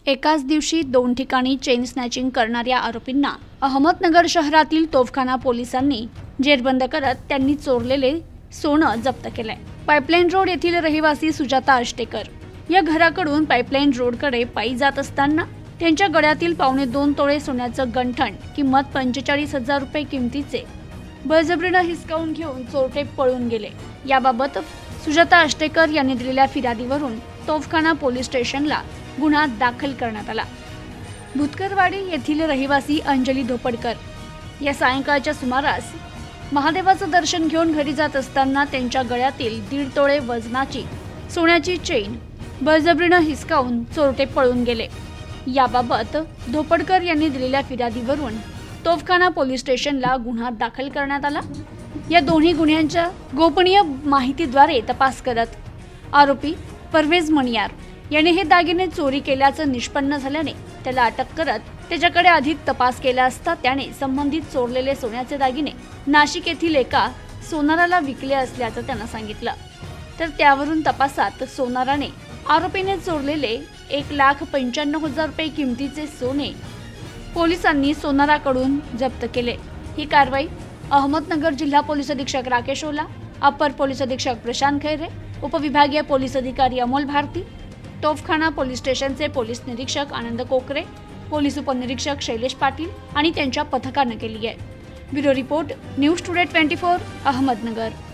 एकाच दिवशी 2 ठिकाणी चेन स्नॅचिंग करणाऱ्या आरोपींना अहमदनगर शहरातील तोफखाना पोलिसांनी जेरबंद करत त्यांनी चोरलेले सोनं जप्त केले। पाईपलाईन रोड येथील रहिवासी सुजाता अष्टेकर या घराकडून पाईपलाईन रोडकडे पायी जात असताना त्यांच्या गळ्यातील 2.25 तोळे सोन्याचं गंठण किंमत 45,000 रुपये किमतीचे बळजबरीने हिसकावून घेऊन चोरटे पळून गेले। याबाबत सुजाता अष्टेकर यांनी दिलेल्या फिर्यादीवरून तोफखाना पोलीस स्टेशनला गुन्हा दाखल करण्यात आला। भुतकरवाडी येथील रहिवासी अंजली धोपडकर या सायंकाळच्या सुमारास महादेवाचं दर्शन घेऊन घरी जात असताना त्यांच्या गळ्यातील 1.5 तोळे वजनाची सोन्याची चेन बळजबरीने हिसकावून चोरटे पळून गेले। याबाबत धोपडकर यांनी दिलेल्या फिर्यादीवरून तोफखाना पोलीस स्टेशनला गुन्हा दाखल करण्यात आला। या दोन्ही गुन्ह्यांच्या गोपनीय माहितीद्वारे तपास करत आरोपी परवेज मणियार याने हे दागिने चोरी केल्याचं निष्पन्न झाल्याने त्याला अटक करत त्याच्याकडे अधिक तपास केला असता त्याने संबंधित चोरलेले सोन्याचे दागिने नाशिक येथील एका सोनाराला विकले असल्याचं त्यांना सांगितलं। तर त्यावरून तपासात सोनाराने आरोपीने चोरलेले 1,95,000 रुपये किमतीचे सोने पोलिसांनी सोनाराकडून जप्त केले। ही कारवाई अहमदनगर जिल्हा पोलीस अधीक्षक राकेश ओला, अपर पोलीस अधीक्षक प्रशांत खैरे, उपविभागीय पोलीस अधिकारी अमोल भारती, तोफखाना पोलीस स्टेशनचे पोलीस निरीक्षक आनंद कोकरे, पोलीस उपनिरीक्षक शैलेश पाटील आणि त्यांच्या पथकाने केली आहे। Bureau report, news today 24 Ahmednagar.